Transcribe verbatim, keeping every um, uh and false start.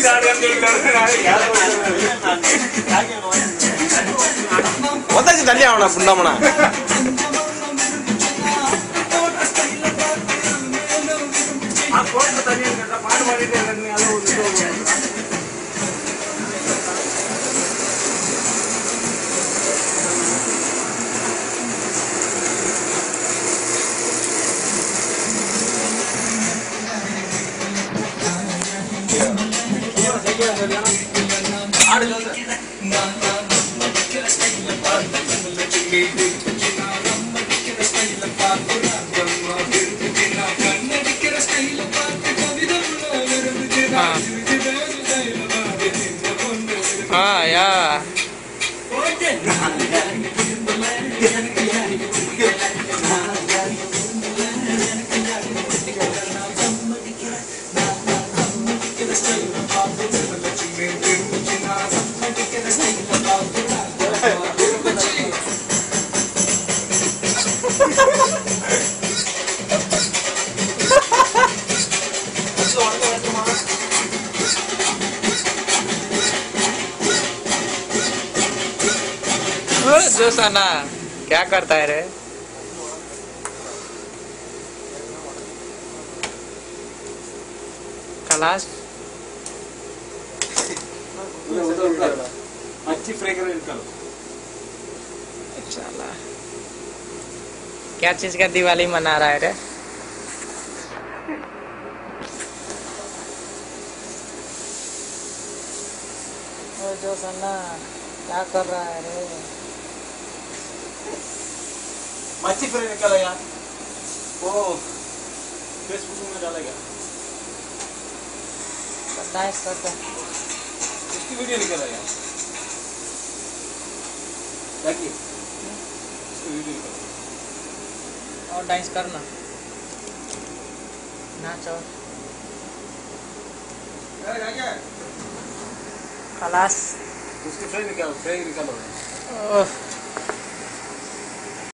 ஒத்தாச்சு தள்ளி ஆகணா புண்டாமனா பாட்டு பாடிட்டு हाँ यार जो सना क्या करता है रे कलाश अच्छी फ्रेग्रेंस निकालो चला क्या चीज का दिवाली मना रहा है रे ओ जो सना क्या कर रहा है रे अच्छी फ्रेग्रेंस निकालो यार वो फेसबुक में डालेगा डांस करता इसकी वीडियो निकालो यार देखिए इसकी वीडियो निकालो और डांस करना नाच और खलास उसकी फ्रेग निकालो फ्रेग निकालो